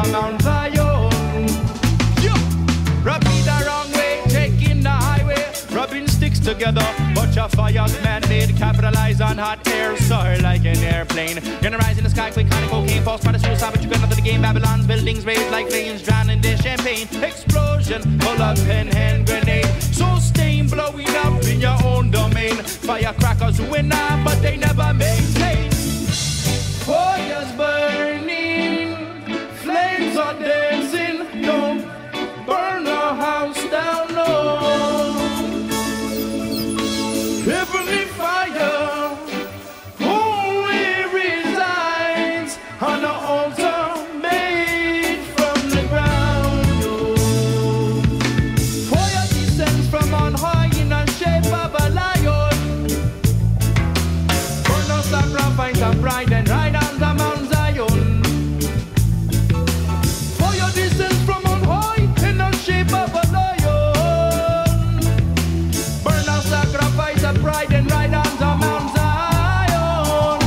under Mount Zion. Rub me the wrong way, taking the highway, rubbing sticks together, but your fire's man-made. Capitalize on hot air, soar like an airplane. Gonna rise in the sky, quick kind of cocaine, false part of suicide, but you got nothing to gain. Babylon's buildings raised like flames, drowning their champagne. Explosion, pull up pen, hand grenade. So stain blowing up in your own domain. Firecrackers ruin up, but they never maintain. Fires burning, flames are dancing. Don't burn the house down, no. Heavenly fire only resides on the altar made from the ground. Oh. Fire descends from on high in the shape of a lion. Burn us sacrifice of pride and ride on the Mount Zion. Fire descends from on high in the shape of a lion. Burn us sacrifice of pride and ride on the Mount Zion.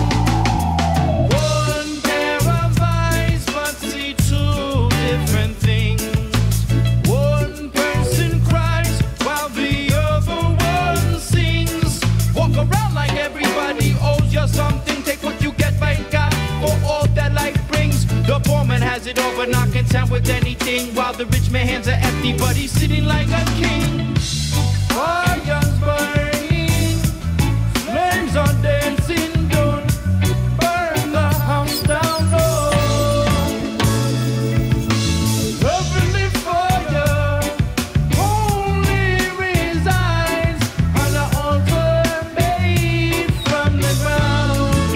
One pair of eyes but see two different things. One person cries while the other one sings. Walk around like everybody owes you something. Take what you get, thank God for all that life brings. The poor man has it all but not content with anything, while the rich man's hands are empty but he's sitting like a king. Fires burning, flames are dancing. Don't burn the house down, no. Heavenly fire only resides on the altar made from the ground.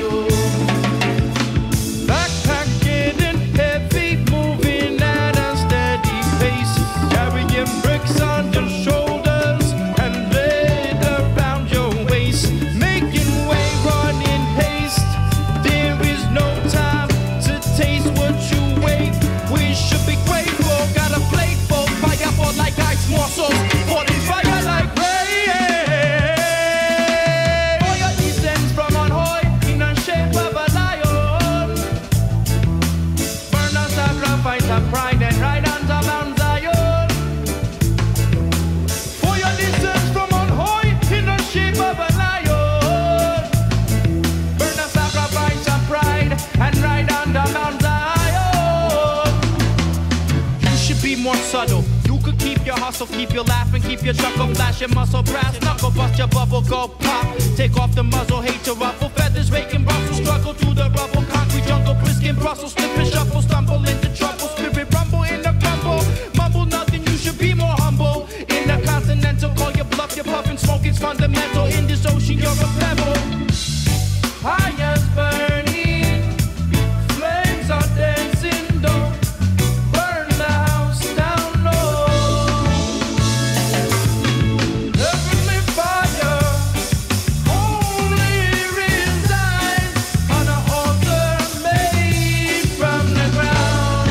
Backpacking and heavy, moving at a steady pace, carrying bricks on your shoulders and lead around your waist, making way, running haste. There is no time to taste what you wait. We should be grateful. Got a plate full, fire for like ice morsels, falling fire like rain. Fire descends from on high in the shape of a lion. Burn us sacrifice of pride and ride on the Mount Zion. Fire descends from on high in the shape of a lion. Burn us sacrifice of pride and ride on the Mount Zion. You should be more subtle. You could keep your hustle, keep your laughing, keep your chuckle, flash your muscle, brass knuckle, bust your bubble, go pop. Take off the muzzle, hate to ruffle, feathers raking Brussels, struggle through the rubble, concrete jungle, brisk in Brussels, slip and shuffle, stumble into trouble, spirit rumble in the crumble, mumble nothing. You should be more humble. In the continental, call your bluff, you're puffing smoke, it's fundamental. In this ocean, you're a pebble. Fires burning, flames are dancing. Don't burn the house down, no. Heavenly fire only resides on the altar made from the ground.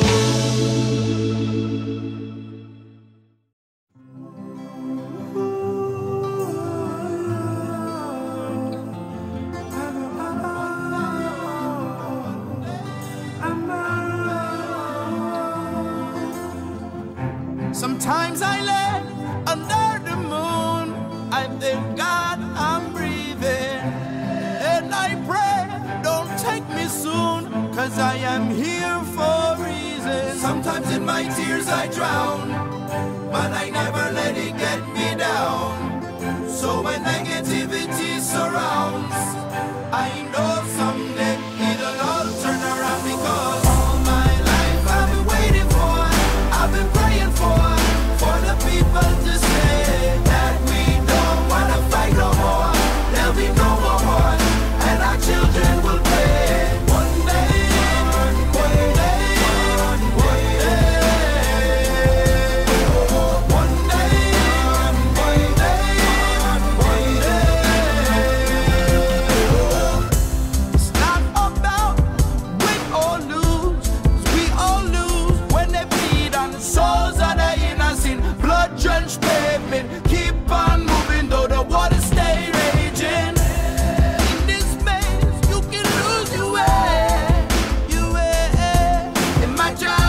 Sometimes I lay under the moon. I thank God I'm breathing. And I pray, don't take me soon, 'cause I am here for a reason. Sometimes in my tears I drown, but I never let it get me down. So when negativity surrounds, I know someday it'll all turn around, because all my life I've been waiting for, I've been praying for the people to say that we don't wanna fight no more. There'll be no more war, and our children will pray. One day, one day, one day, one day. It's not about win or lose, 'cause we all lose when they bleed on the souls of the innocent. Blood-drenched pavement, keep on moving though the water stay raging. In this maze, you can lose your way, your way. In my job,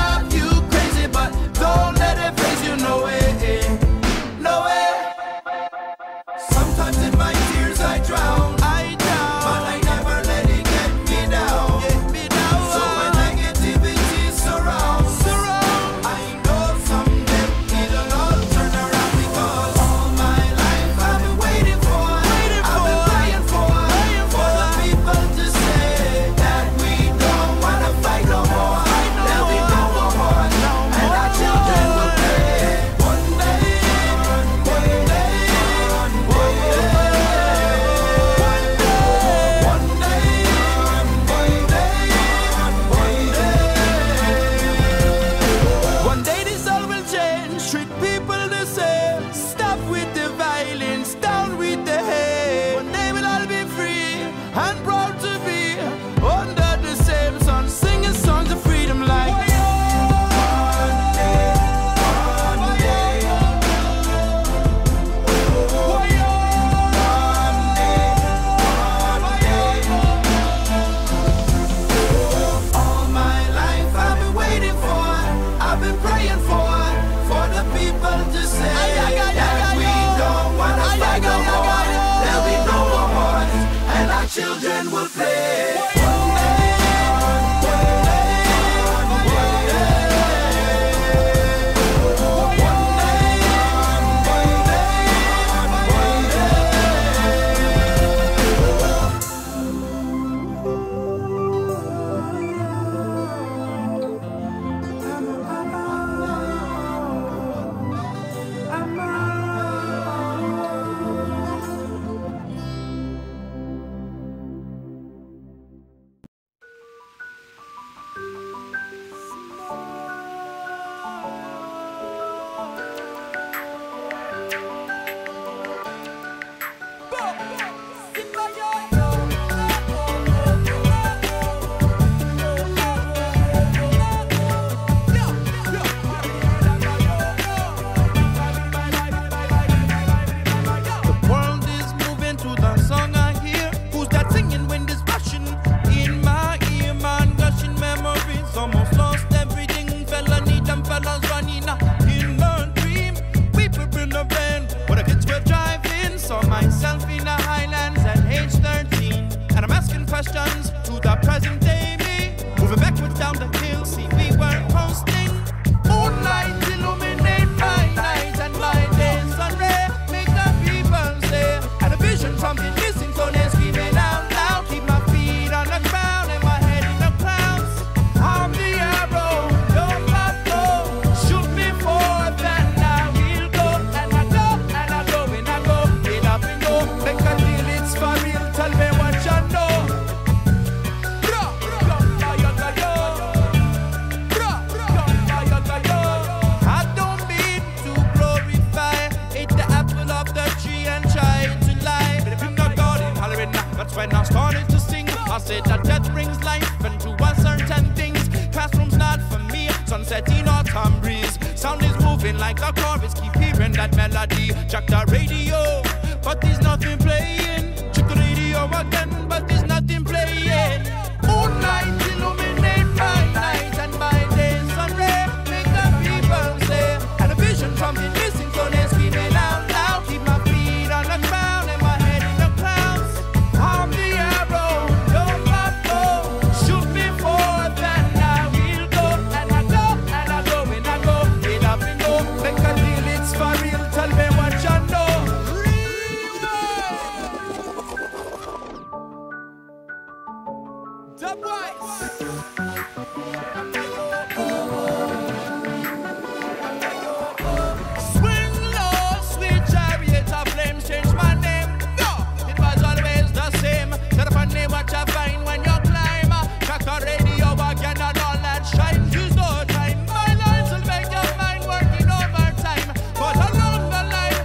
the same. Stop with the violence, down with the hate. One day we'll all be free and proud to be under the same sun, singing songs of freedom like one day, one day, one day. All my life I've been waiting for, I've been praying for the people to say that we don't want to fight no more. There'll be no more wars, and our children will play. When I started to sing, I said that death brings life, and to us certain things. Classroom's not for me, sunset in autumn breeze. Sound is moving like a chorus, keep hearing that melody. Jack the radio, but there's nothing playing. Check the radio again, but there's nothing playing. Moonlight illuminate my night, and my day sun ray make the people say. And a vision from the missing, so they're screaming out loud. Keep my feet on the ground and my head in the clouds. I'm the arrow, don't let go. Shoot me forth and I will go. And I go, and I go, and I go. Get up and go, make a deal, it's for real. Tell me what you know. The boys. Swing low, sweet chariot of flames, change my name. No, it was always the same. Set up a name, what you find when you climb. Crack a radio again and all that shine. Use no time. My lines will make your mind working overtime. But along the line,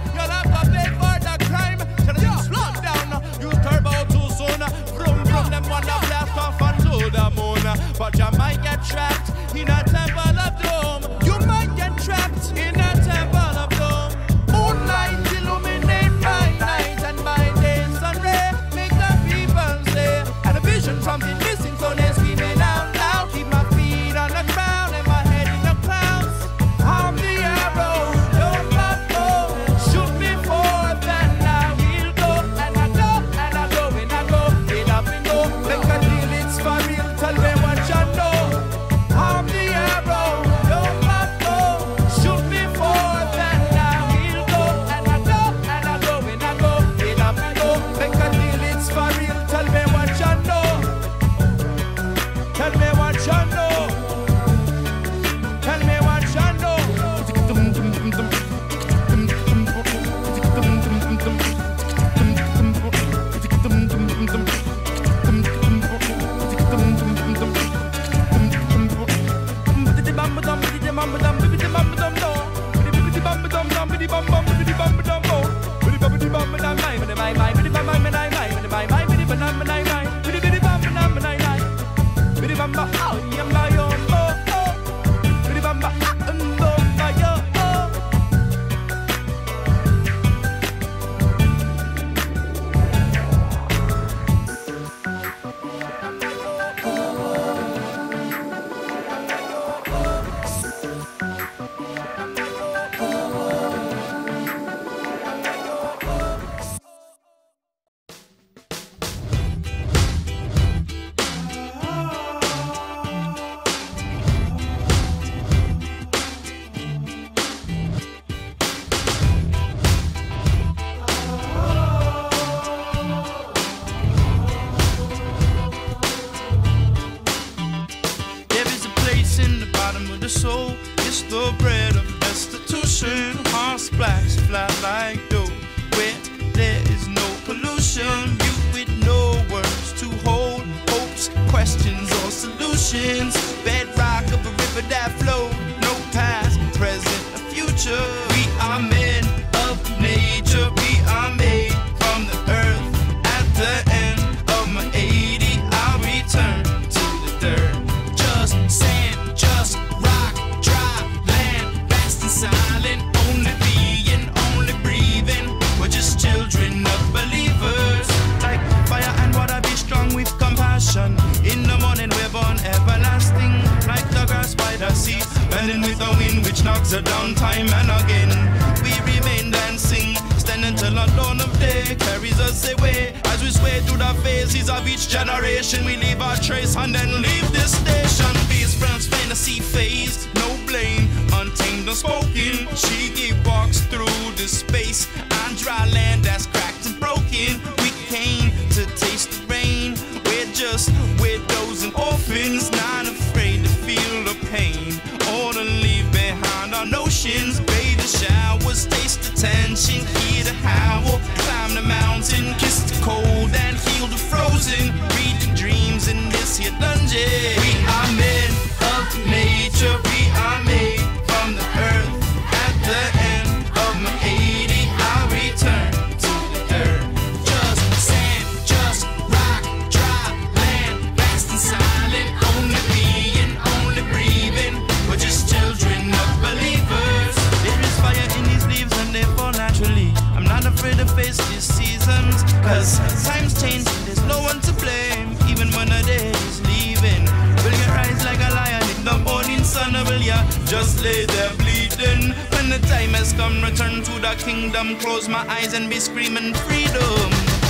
to down time and again. We remain dancing, standing till the dawn of day carries us away. As we sway through the phases of each generation, we leave our trace and then leave this station. Peace, friends, fantasy phase, no blame, untamed, unspoken. She gave walks through the space on dry land that's cracked and broken. We came to taste the rain. We're just widows and orphans, not afraid to feel the pain or to leave behind our notions. Bathe the showers, taste the tension, hear the howl, climb the mountain, kiss the cold and heal the frozen. Read the dreams in this here dungeon. We are men of nature, we are made from the earth. At the end of my 80, I'll return to the dirt. Just sand, just rock, dry land, vast and silent, only being, only breathing. We're just children of believers. There is fire in these leaves and they fall naturally. I'm not afraid to face these seasons, cause times change and there's no one to blame. Even when a day is leaving, will you rise like a lion in the morning sun, or will you just lay there bleeding? When the time has come, return to the kingdom, close my eyes and be screaming freedom.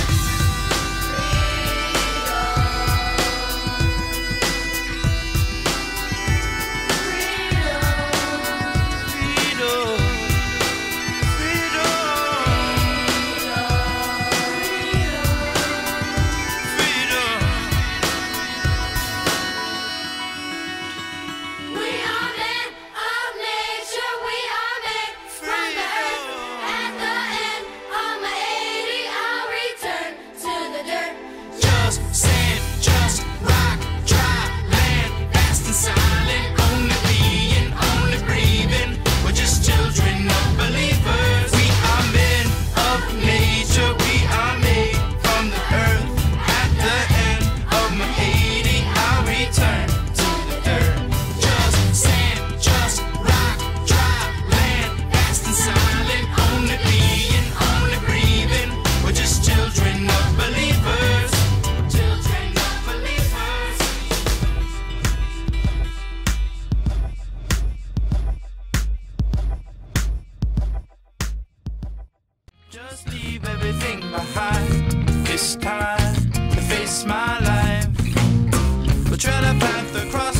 Just leave everything behind. It's time to face my life. We'll tread a path across